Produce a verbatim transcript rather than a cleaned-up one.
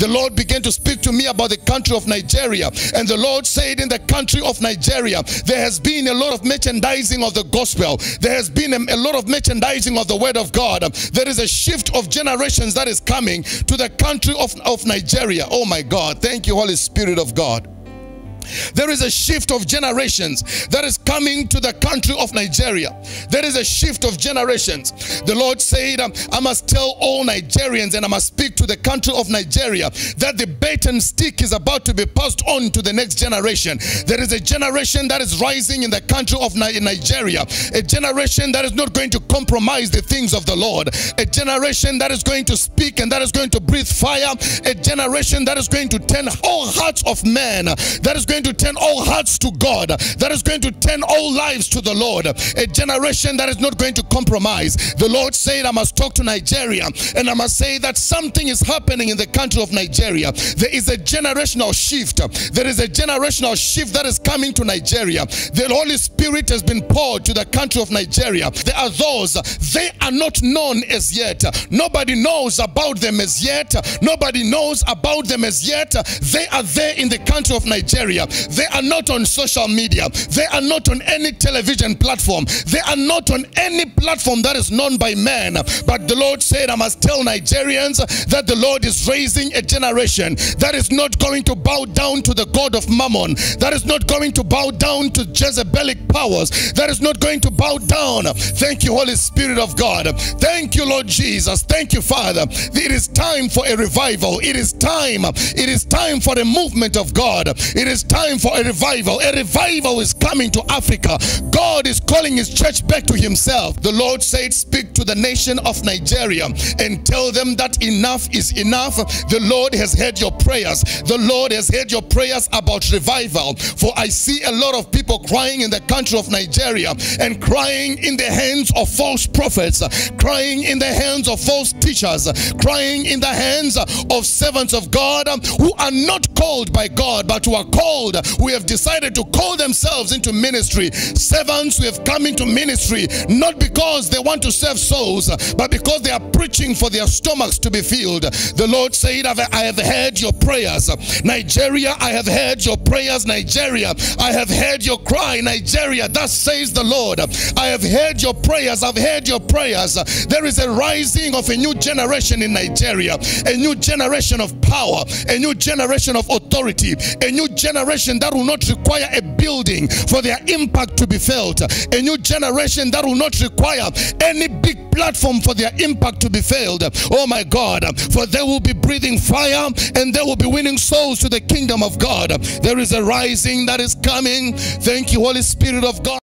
the Lord began to speak to me about the country of Nigeria. And the Lord said, in the country of Nigeria, there has been a lot of merchandising of the gospel. There has been a, a lot of merchandising of the word of God. There is a shift of generations that is coming to the country of, of Nigeria. Oh my God. Thank you, Holy Spirit of God. There is a shift of generations that is coming to the country of Nigeria. There is a shift of generations. The Lord said, um, I must tell all Nigerians, and I must speak to the country of Nigeria, that the baton stick is about to be passed on to the next generation. There is a generation that is rising in the country of Ni Nigeria. A generation that is not going to compromise the things of the Lord. A generation that is going to speak and that is going to breathe fire. A generation that is going to turn all hearts of men. That is going to turn all hearts to God, that is going to turn all lives to the Lord. A generation that is not going to compromise. The Lord said, I must talk to Nigeria, and I must say that something is happening in the country of Nigeria. There is a generational shift. There is a generational shift that is coming to Nigeria. The Holy Spirit has been poured to the country of Nigeria. There are those, they are not known as yet. Nobody knows about them as yet. Nobody knows about them as yet. They are there in the country of Nigeria. They are not on social media. They are not on any television platform. They are not on any platform that is known by man. But the Lord said, I must tell Nigerians that the Lord is raising a generation that is not going to bow down to the god of Mammon, that is not going to bow down to Jezebelic powers, that is not going to bow down. Thank you, Holy Spirit of God. Thank you, Lord Jesus. Thank you, Father. It is time for a revival. It is time. It is time for the movement of God. It is time for a revival. A revival is coming to Africa. God is calling his church back to himself. The Lord said, speak to the nation of Nigeria and tell them that enough is enough. The Lord has heard your prayers. The Lord has heard your prayers about revival. For I see a lot of people crying in the country of Nigeria, and crying in the hands of false prophets, crying in the hands of false teachers, crying in the hands of servants of God who are not called by God, but who are called, who have decided to call themselves into ministry. Servants who have come into ministry not because they want to serve souls, but because they are preaching for their stomachs to be filled. The Lord said, I have heard your prayers. Nigeria, I have heard your prayers. Nigeria, I have heard your cry. Nigeria, thus says the Lord, I have heard your prayers. I've heard your prayers. There is a rising of a new generation in Nigeria, a new generation of power, a new generation of authority, a new generation that will not require a building for their impact to be felt, a new generation that will not require any big platform for their impact to be felt. Oh my God, for they will be breathing fire and they will be winning souls to the kingdom of God. There is a rising that is coming. Thank you, Holy Spirit of God.